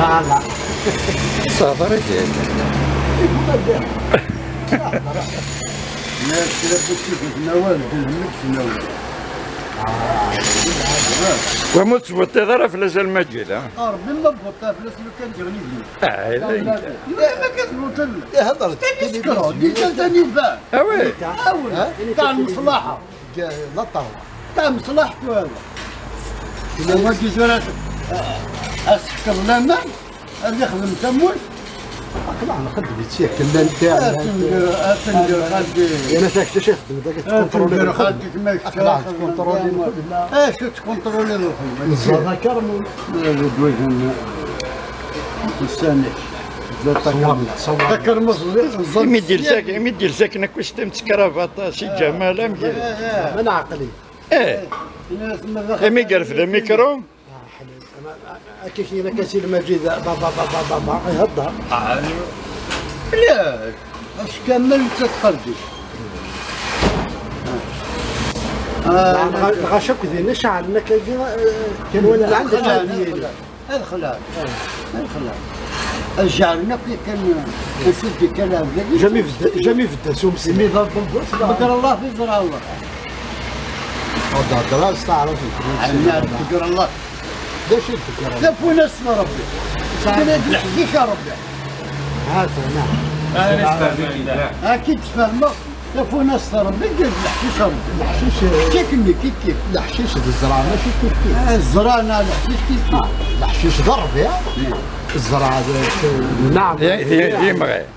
لا صافر ديالك الناس تلبس في النوال بالهمك في النوال. وموت وتضرب فلاس المجيل ربي ما بغوطها فلاس لو كان تغني لي. لا لا ما كتبغوط لا. هضرت تاني سكرو ديك تاني باع. وي تاع المصلحة. لا طاوة تاع مصلحته هذا. إلا ما جيت ولا أسكر لنا اللي يخدم تمويل. طبعا خدم يتسيح كلا نتاع أتنقر خالتي. انا شاك شيخ داك تكونترولي خالتي كما يشتغل. تكونترولي شو تكونترولي الخدمة؟ الزهر كرم دويهم السانيش. ذكر مصر يمدير ساكنك واش تمسكرافاطا شي جمال من عقلي مي قرف ذا ميكرو كيف هنا كاسي المجيد بابا يهضر لا اش كمل تتخرجي غاشك ذي نشعل انك كان ولا عندك هذا خلال الجعلنا كان نسيت كلام جميع في الدسوم سمي بكر الله في زرع الله هذا استعرف بكر الله ليش تذكر لا فوين اسم ربي انا نحكيش ربي هذا نعم اكيد تفهموا لا فوين اسم ربي قال نحكيش ربي الحشيش كيف الحشيش الزرع ماشي كيف الزرع انا الحشيش كيف الحشيش ضرب يا الزرع نعم يمغي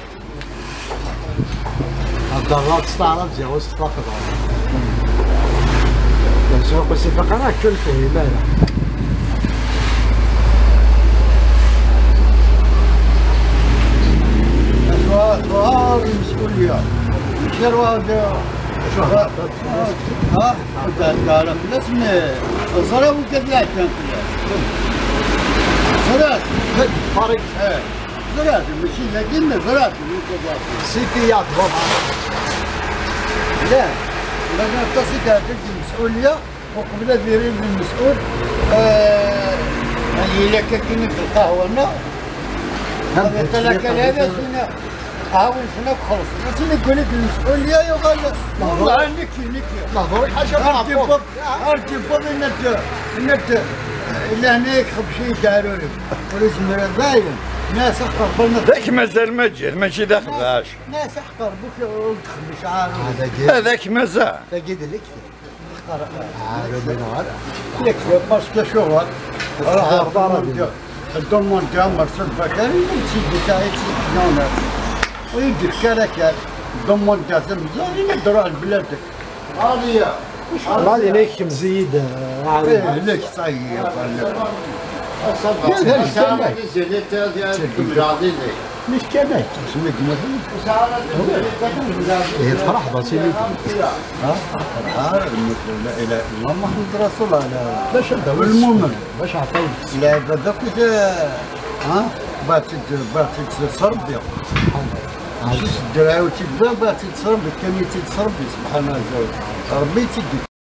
الضرات استعرض زي وسط فقط سوق السفاق انا كل فيه مالا أسوار المسؤولية شروها ها قال لازم الزرع وكذا كان زرع فريق زرع ماشي لكن زرع سيكيات لا لما تصيك هذيك المسؤولية وقبل دايرين المسؤول اللي لك كنا في القهوة هنا هذا تلاك هذا فينا هاول فينا خلص بس نقول لك المسؤولية يقال والله نكي نهضر حاجة ارتبط انك الا هنا يكخب شيء داروا لك ولازم دايما ناس احقر بالنا ذاك مازال ما جا ماشي داخل عاش ناس احقر بك ودخل مش عارف هذاك مازال تجد لك عارف من هذا يكفي باسكو شغل راه الدومون تاع مرسل بكري تسيدي تاعي تسيدي ويدير كلاكات الدومون تاع زين يقدروا على بلادك هذه الله عليك مزيد ليش صاير مش كذا اسمك مثلا هي فرح بسيط لا اله الا الله محمد رسول الله باش المؤمن باش عطيت لا بدك ها باتت تصرف بها ماشي الدراوي تبدا باتت تصرف كمية تصرف سبحان الله ربي تدي